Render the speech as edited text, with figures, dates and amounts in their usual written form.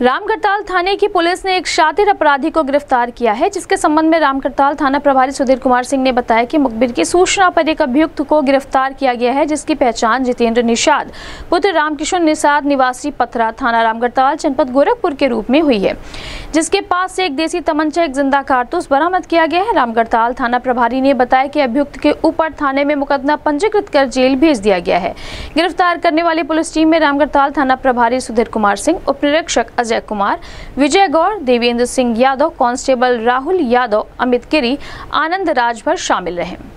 रामगढ़ताल थाने की पुलिस ने एक शातिर अपराधी को गिरफ्तार किया है, जिसके संबंध में रामगढ़ताल थाना प्रभारी सुधीर कुमार सिंह ने बताया कि मुखबिर की सूचना पर एक अभियुक्त को गिरफ्तार किया गया है, जिसकी पहचान जितेंद्र निषाद पुत्र रामकिशोर निषाद निवासी पथरा थाना रामगढ़ताल जनपद गोरखपुर के रूप में हुई है, जिसके पास से एक देसी तमंचा, एक जिंदा कारतूस बरामद किया गया है। रामगढ़ताल थाना प्रभारी ने बताया कि अभियुक्त के ऊपर थाने में मुकदमा पंजीकृत कर जेल भेज दिया गया है। गिरफ्तार करने वाली पुलिस टीम में रामगढ़ताल थाना प्रभारी सुधीर कुमार सिंह, उप निरीक्षक अजय कुमार, विजय गौर, देवेंद्र सिंह यादव, कांस्टेबल राहुल यादव, अमित गिरी, आनंद राजभर शामिल रहे।